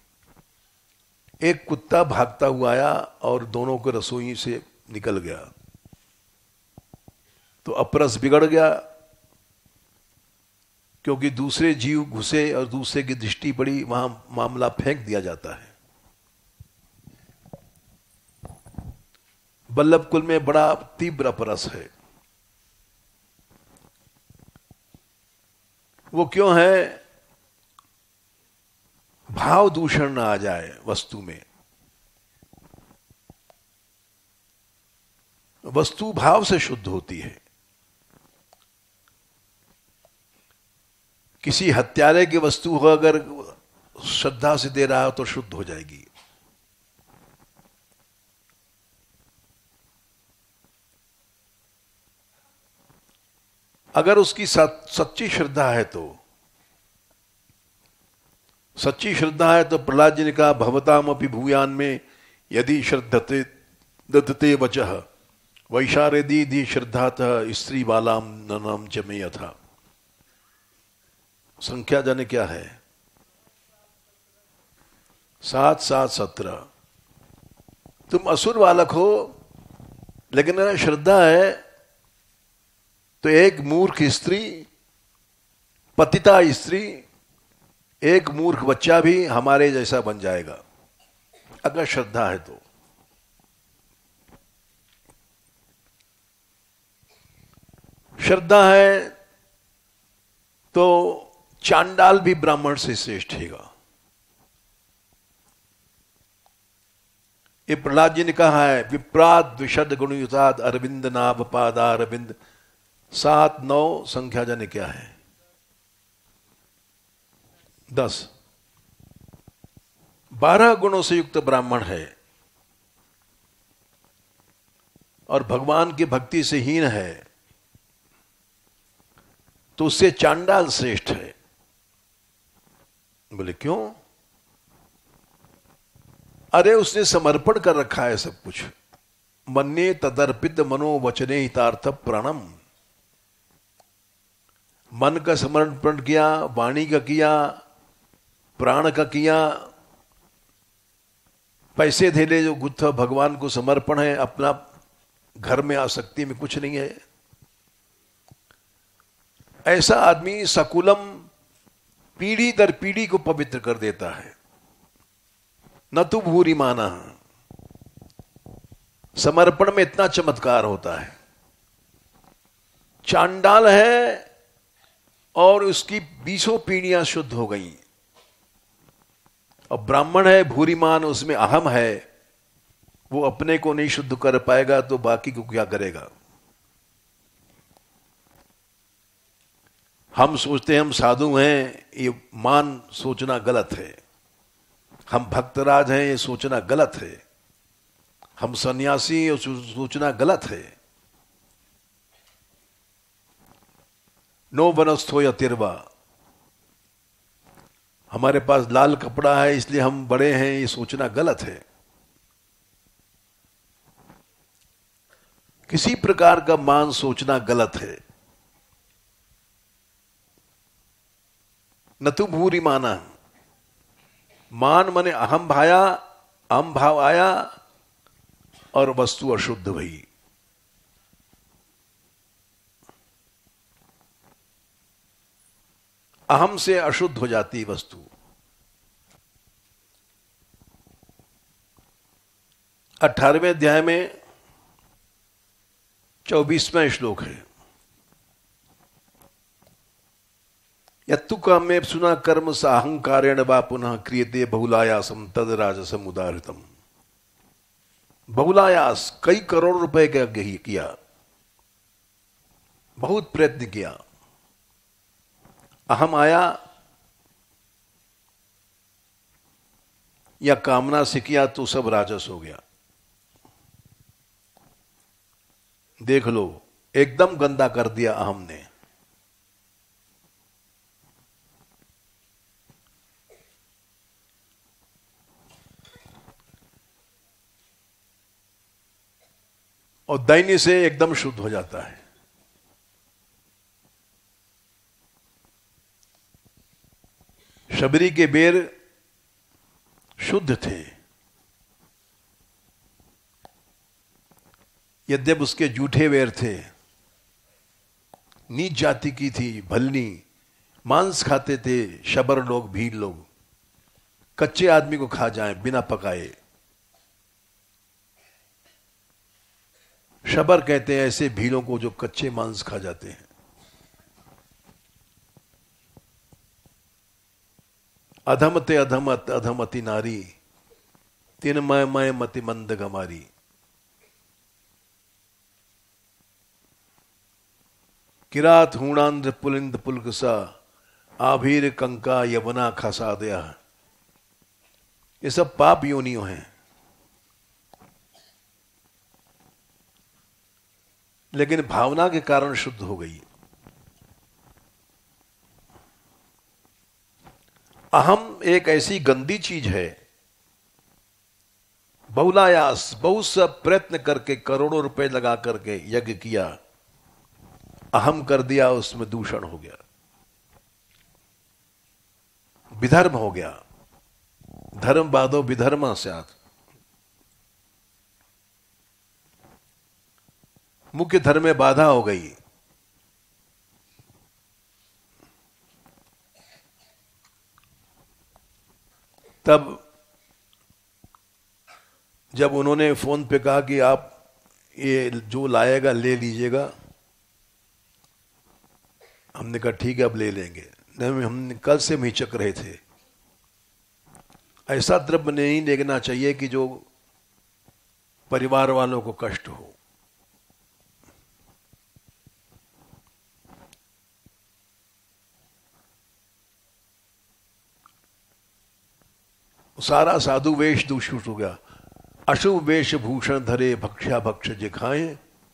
एक कुत्ता भागता हुआ आया और दोनों को रसोई से निकल गया, तो अपरस बिगड़ गया, क्योंकि दूसरे जीव घुसे और दूसरे की दृष्टि पड़ी, वहां मामला फेंक दिया जाता है। बल्लभ कुल में बड़ा तीव्र अपरस है। वो क्यों है? भाव दूषण ना आ जाए वस्तु में। वस्तु भाव से शुद्ध होती है। किसी हत्यारे की वस्तु को अगर श्रद्धा से दे रहा हो तो शुद्ध हो जाएगी। अगर उसकी सच्ची श्रद्धा है तो, सच्ची श्रद्धा है तो प्रहलाद जी ने कहा भवताम अपि भूयान में यदि श्रद्धते दत्ते वचः वैशारेदी दी श्रद्धातः स्त्री बालाम ननम जमे यथा। संख्या जाने क्या है? 7 7 17। तुम असुर बालक हो, लेकिन अगर श्रद्धा है तो एक मूर्ख स्त्री, पतिता स्त्री, एक मूर्ख बच्चा भी हमारे जैसा बन जाएगा, अगर श्रद्धा है तो। श्रद्धा है तो चांडाल भी ब्राह्मण से श्रेष्ठ हैगा। ये प्रहलाद जी ने कहा है, विप्राद द्विषद गुणयुताद अरविंद नाभ पादा अरविंद। 7 9 संख्या जाने क्या है? 10। 12 गुणों से युक्त ब्राह्मण है और भगवान की भक्ति से हीन है, तो उससे चांडाल श्रेष्ठ है। बोले क्यों? अरे उसने समर्पण कर रखा है सब कुछ। मन्ये तदर्पित मनो वचने हितार्थ प्राणम। मन का समर्पण किया, वाणी का किया, प्राण का किया, पैसे धेले जो गुत्थ भगवान को समर्पण है। अपना घर में आसक्ति में कुछ नहीं है। ऐसा आदमी सकुलम पीढ़ी दर पीढ़ी को पवित्र कर देता है। न तू भूरी माना। समर्पण में इतना चमत्कार होता है। चांडाल है और उसकी 20 पीढ़ियां शुद्ध हो गई, और ब्राह्मण है भूरीमान, उसमें अहम है, वो अपने को नहीं शुद्ध कर पाएगा तो बाकी को क्या करेगा। हम सोचते हैं हम साधु हैं, ये मान सोचना गलत है। हम भक्तराज हैं, ये सोचना गलत है। हम सन्यासी, ये सोचना गलत है। नो वनस्थो या तिरवा, हमारे पास लाल कपड़ा है इसलिए हम बड़े हैं, ये सोचना गलत है। किसी प्रकार का मान सोचना गलत है। न तू भूरी माना, मान मने अहम भाया, अहम भाव आया और वस्तु अशुद्ध भई। अहम से अशुद्ध हो जाती वस्तु। अठारहवें अध्याय में 24वां श्लोक है। यत्तु काम्ये सुना कर्म सा अहंकारेण वा पुनः क्रियते बहुलायासम तद राजसम उदाहृतम। बहुलायास, कई करोड़ रुपए का किया, बहुत प्रयत्न किया, अहम आया या कामना से किया तो सब राजस हो गया। देख लो, एकदम गंदा कर दिया अहम ने। और दैन्य से एकदम शुद्ध हो जाता है। शबरी के बेर शुद्ध थे, यद्यप उसके जूठे बेर थे, नीच जाति की थी, भलनी, मांस खाते थे शबर लोग, भील लोग, कच्चे आदमी को खा जाएं बिना पकाए। शबर कहते हैं ऐसे भीलों को जो कच्चे मांस खा जाते हैं। अधमते अधमत अधमति नारी, तीन मय मति मंद गमारी। किरात हूणांध्र पुलिंद पुलकसा, आभीर कंका यवना खसा दया। ये सब पाप योनियों हैं, लेकिन भावना के कारण शुद्ध हो गई। अहम एक ऐसी गंदी चीज है, बहुलायास, बहुत सा प्रयत्न करके करोड़ों रुपए लगा करके यज्ञ किया, अहम कर दिया, उसमें दूषण हो गया, विधर्म हो गया। धर्म बाधो विधर्म स्यात्। मुख्य धर्म में बाधा हो गई। तब जब उन्होंने फोन पे कहा कि आप ये जो लाएगा ले लीजिएगा, हमने कहा ठीक है अब ले लेंगे। नहीं, हमने कल से हम हिचक रहे थे। ऐसा द्रव्य नहीं लेना चाहिए कि जो परिवार वालों को कष्ट हो। सारा साधु वेश दूषित हो गया। अशुभ वेश भूषण धरे, भक्षा भक्ष जे खाएं।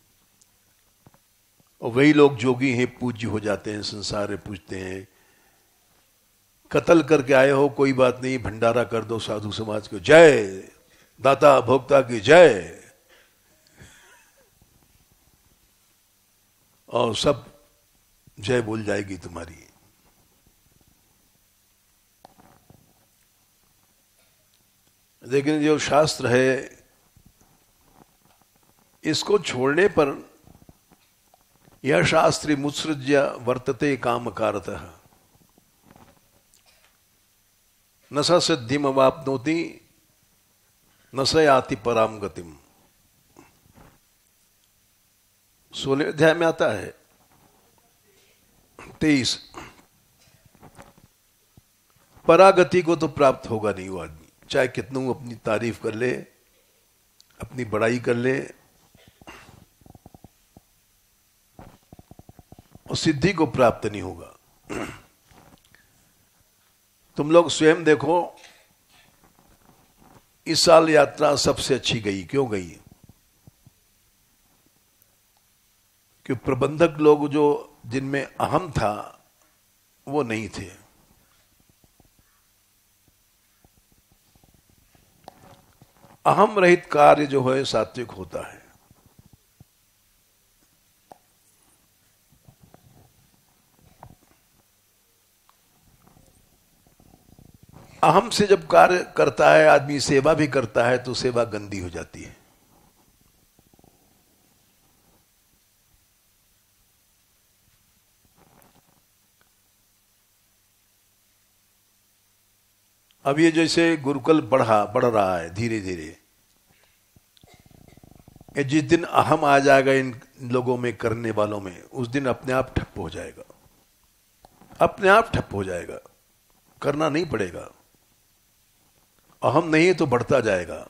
और वही लोग जोगी हैं, पूज्य हो जाते हैं, संसार में पूजते हैं। कत्ल करके आए हो कोई बात नहीं, भंडारा कर दो साधु समाज को, जय दाता भोक्ता की जय, और सब जय बोल जाएगी तुम्हारी। लेकिन जो शास्त्र है, इसको छोड़ने पर यह शास्त्री मुत्सृज्य वर्तते कामकारतः न स सिद्धिम वाप्नोति न स याति पराम गतिम। 16 अध्याय में आता है 23। परागति को तो प्राप्त होगा नहीं वो आदमी, चाहे कितना अपनी तारीफ कर ले, अपनी बड़ाई कर ले, और सिद्धि को प्राप्त नहीं होगा। तुम लोग स्वयं देखो, इस साल यात्रा सबसे अच्छी गई। क्यों गई? कि प्रबंधक लोग जो जिनमें अहम था वो नहीं थे। अहम रहित कार्य जो है सात्विक होता है। अहम से जब कार्य करता है आदमी, सेवा भी करता है, तो सेवा गंदी हो जाती है। अब ये जैसे गुरुकुल बढ़ रहा है धीरे धीरे, जिस दिन अहम आ जाएगा इन लोगों में, करने वालों में, उस दिन अपने आप ठप्प हो जाएगा। अपने आप ठप्प हो जाएगा, करना नहीं पड़ेगा। अहम नहीं तो बढ़ता जाएगा।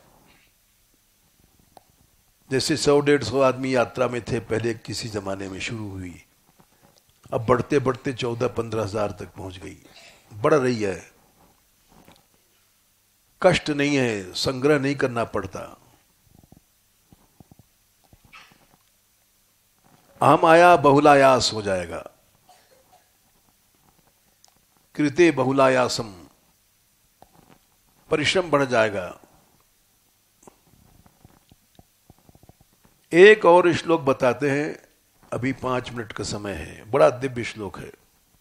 जैसे 100-150 आदमी यात्रा में थे पहले, किसी जमाने में शुरू हुई, अब बढ़ते बढ़ते 14-15 हजार तक पहुंच गई। बढ़ रही है, कष्ट नहीं है, संग्रह नहीं करना पड़ता। अहम आया बहुलायास हो जाएगा। कृते बहुलायासम, परिश्रम बढ़ जाएगा। एक और श्लोक बताते हैं, अभी 5 मिनट का समय है, बड़ा दिव्य श्लोक है।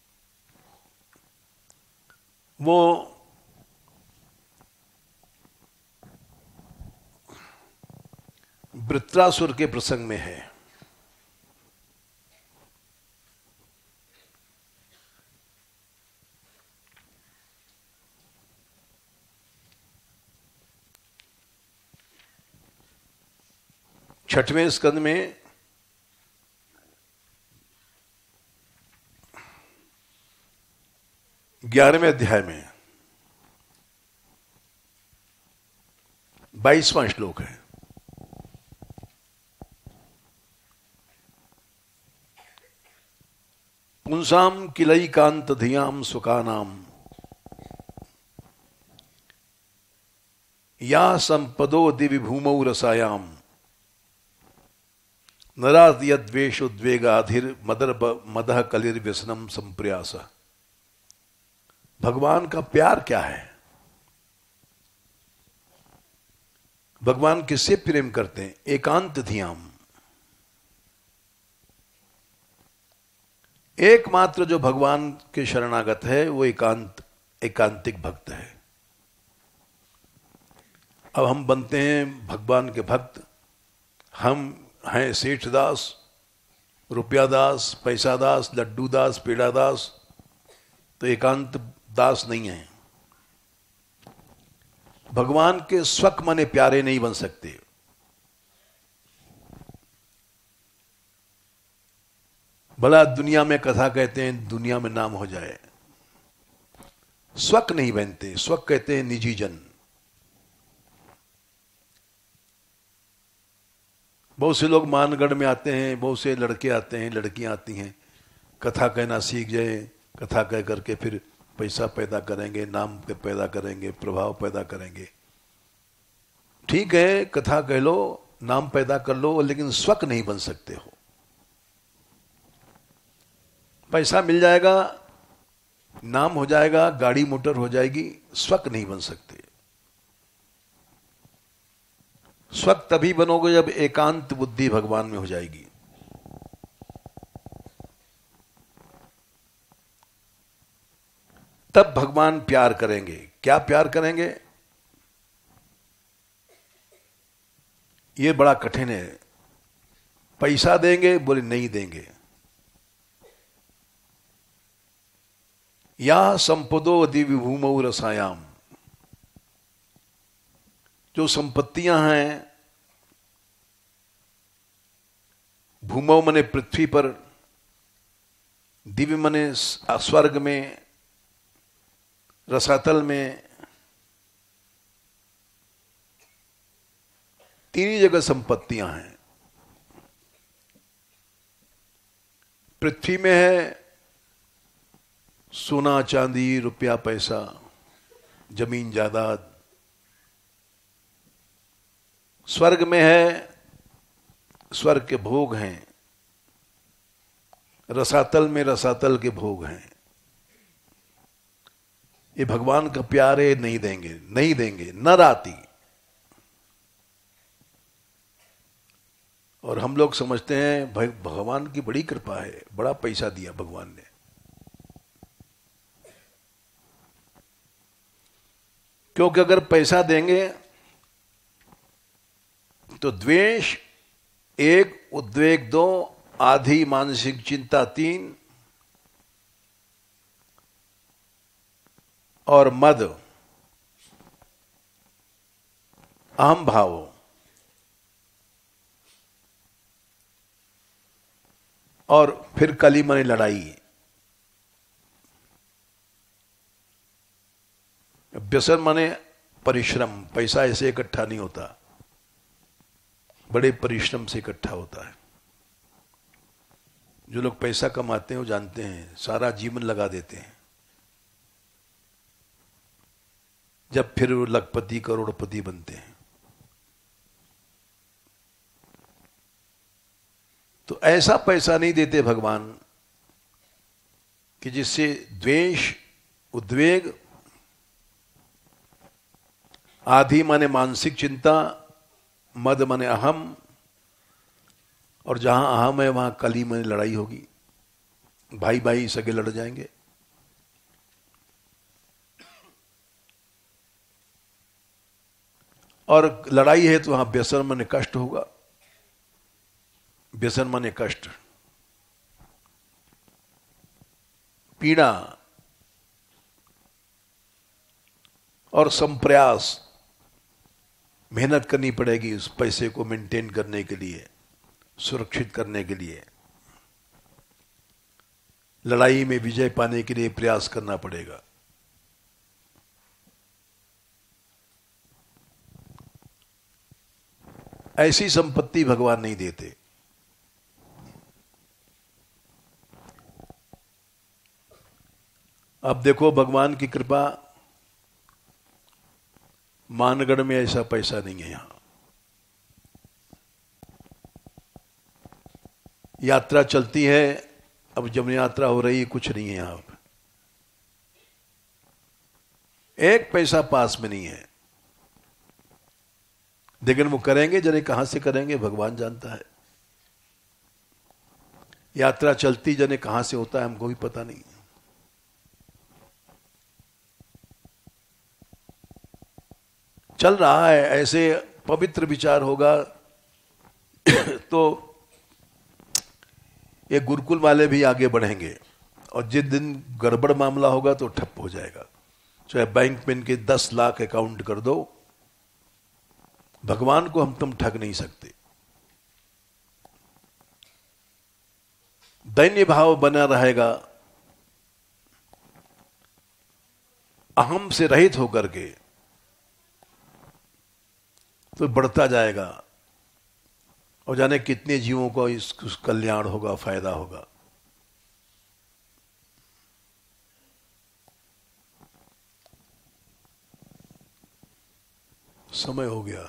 वो वृत्रासुर के प्रसंग में है। छठवें स्कंद में 11वें अध्याय में 22वां श्लोक है। पुंसाम किलैकांत धियाम सुकानाम या संपदो दिवि भूमौ रसायाम नराद यद्वेषोद्वेगाधिर मदः कलिर व्यसनम संप्रयास। भगवान का प्यार क्या है? भगवान किससे प्रेम करते हैं? एकांत धियाम, एकमात्र जो भगवान के शरणागत है वो एकांतिक भक्त है। अब हम बनते हैं भगवान के भक्त, हम हैं सेठ दास, रुपया दास, पैसा दास, लड्डू दास, पेड़ा दास, तो एकांत दास नहीं है। भगवान के स्वक मने प्यारे नहीं बन सकते। भला दुनिया में कथा कहते हैं, दुनिया में नाम हो जाए, स्वक नहीं बनते। स्वक कहते हैं निजी जन। बहुत से लोग मानगढ़ में आते हैं, बहुत से लड़के आते हैं, लड़कियां आती हैं, कथा कहना सीख जाए, कथा कह करके फिर पैसा पैदा करेंगे, नाम पैदा करेंगे, प्रभाव पैदा करेंगे। ठीक है, कथा कह लो, नाम पैदा कर लो, लेकिन स्वक नहीं बन सकते हो। पैसा मिल जाएगा, नाम हो जाएगा, गाड़ी मोटर हो जाएगी, स्वक नहीं बन सकते। स्वक तभी बनोगे जब एकांत बुद्धि भगवान में हो जाएगी। तब भगवान प्यार करेंगे। क्या प्यार करेंगे? ये बड़ा कठिन है। पैसा देंगे? बोले नहीं देंगे। या संपदो दिव्य भूमौ रसायाम, जो संपत्तियां हैं, भूमौ मने पृथ्वी पर, दिव्य मने स्वर्ग में, रसातल में, तीन ही जगह संपत्तियां हैं। पृथ्वी में है सोना चांदी रुपया पैसा जमीन जायदाद। स्वर्ग में है स्वर्ग के भोग हैं। रसातल में रसातल के भोग हैं। ये भगवान का प्यार है, नहीं देंगे, नहीं देंगे, न राती। और हम लोग समझते हैं भाई भगवान की बड़ी कृपा है, बड़ा पैसा दिया भगवान ने। क्योंकि अगर पैसा देंगे तो द्वेष 1, उद्वेग 2, आधी मानसिक चिंता 3 और मद अहम भाव और फिर कली मने लड़ाई। व्यसन माने परिश्रम। पैसा ऐसे इकट्ठा नहीं होता, बड़े परिश्रम से इकट्ठा होता है। जो लोग पैसा कमाते हैं वो जानते हैं, सारा जीवन लगा देते हैं, जब फिर वो लखपति करोड़पति बनते हैं। तो ऐसा पैसा नहीं देते भगवान कि जिससे द्वेष, उद्वेग, आधी माने मानसिक चिंता, मद माने अहम, और जहां अहम है वहां कली माने लड़ाई होगी। भाई भाई सगे लड़ जाएंगे। और लड़ाई है तो वहां व्यसन माने कष्ट होगा। व्यसन माने कष्ट, पीड़ा और संप्रयास। मेहनत करनी पड़ेगी उस पैसे को मेंटेन करने के लिए, सुरक्षित करने के लिए। लड़ाई में विजय पाने के लिए प्रयास करना पड़ेगा। ऐसी संपत्ति भगवान नहीं देते। अब देखो भगवान की कृपा, मानगढ़ में ऐसा पैसा नहीं है। यहां यात्रा चलती है, अब जब यात्रा हो रही है, कुछ नहीं है यहां पर। एक पैसा पास में नहीं है। लेकिन वो करेंगे जने कहां से करेंगे भगवान जानता है। यात्रा चलती जने कहां से होता है हमको भी पता नहीं। चल रहा है ऐसे, पवित्र विचार होगा तो ये गुरुकुल वाले भी आगे बढ़ेंगे, और जिस दिन गड़बड़ मामला होगा तो ठप हो जाएगा। चाहे बैंक में इनके 10 लाख अकाउंट कर दो, भगवान को हम तुम ठग नहीं सकते। दैन्य भाव बना रहेगा, अहम से रहित होकर के, तो बढ़ता जाएगा। और जाने कितने जीवों को इस कल्याण होगा, फायदा होगा। समय हो गया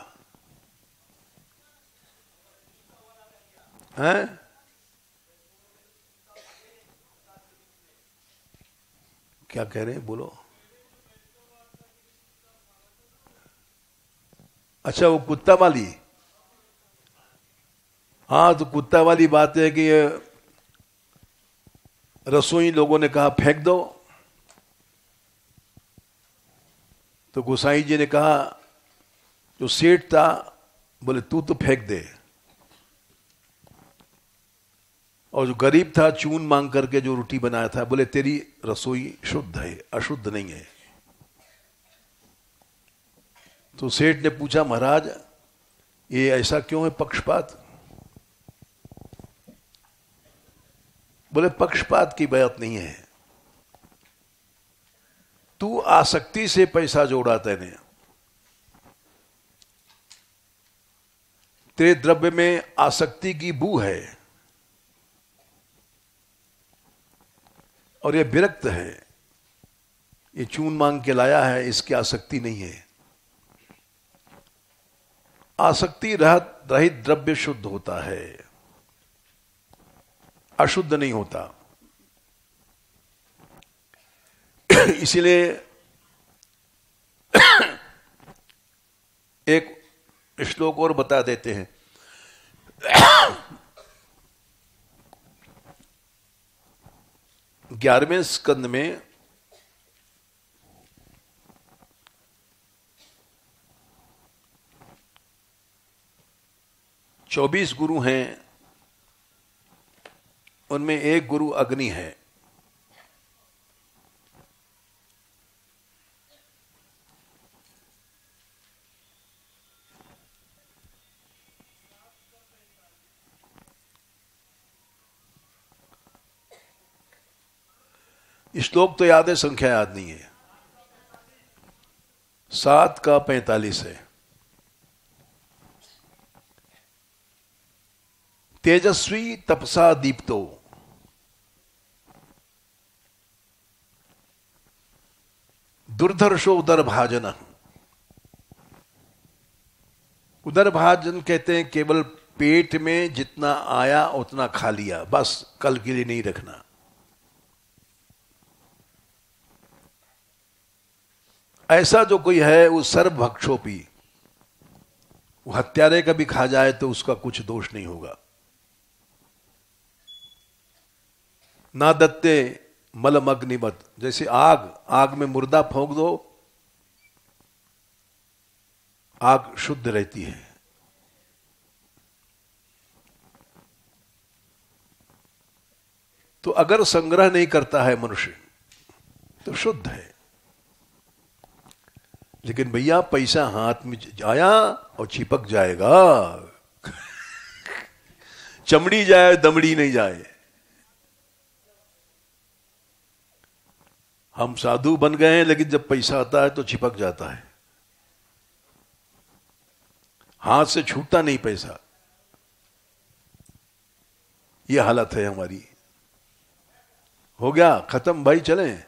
है। क्या कह रहे हैं बोलो। अच्छा वो कुत्ता वाली, हाँ तो कुत्ता वाली बात है कि रसोई लोगों ने कहा फेंक दो, तो गोसाई जी ने कहा, जो सेठ था बोले तू तो फेंक दे, और जो गरीब था चून मांग करके जो रोटी बनाया था बोले तेरी रसोई शुद्ध है, अशुद्ध नहीं है। तो सेठ ने पूछा, महाराज ये ऐसा क्यों है पक्षपात? बोले पक्षपात की बात नहीं है, तू आसक्ति से पैसा जोड़ा, तेरे द्रव्य में आसक्ति की बू है और ये विरक्त है, ये चून मांग के लाया है, इसकी आसक्ति नहीं है। आसक्ति रहित द्रव्य शुद्ध होता है, अशुद्ध नहीं होता। इसीलिए एक श्लोक और बता देते हैं। 11वें स्कंद में 24 गुरु हैं, उनमें एक गुरु अग्नि है। श्लोक तो याद है, संख्या याद नहीं है। 7 का 45 है। तेजस्वी तपसा दीप्तो दुर्धर्षो उदर भाजन। उदर भाजन कहते हैं केवल पेट में जितना आया उतना खा लिया, बस कल के लिए नहीं रखना। ऐसा जो कोई है वो सर्वभक्षोपी, वो हत्यारे का भी खा जाए तो उसका कुछ दोष नहीं होगा। ना दत्ते मलमग्निमत, जैसे आग में मुर्दा फूंक दो, आग शुद्ध रहती है। तो अगर संग्रह नहीं करता है मनुष्य तो शुद्ध है। लेकिन भैया पैसा हाथ में आया और चिपक जाएगा, चमड़ी जाए दमड़ी नहीं जाए। हम साधु बन गए हैं, लेकिन जब पैसा आता है तो चिपक जाता है, हाथ से छूटता नहीं पैसा। यह हालत है हमारी। हो गया, खत्म भाई, चलें।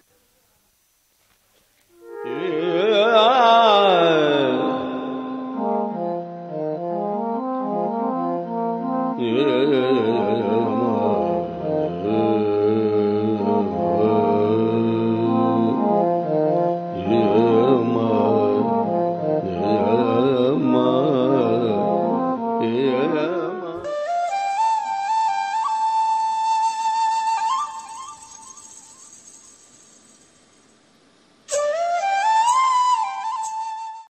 Yeah.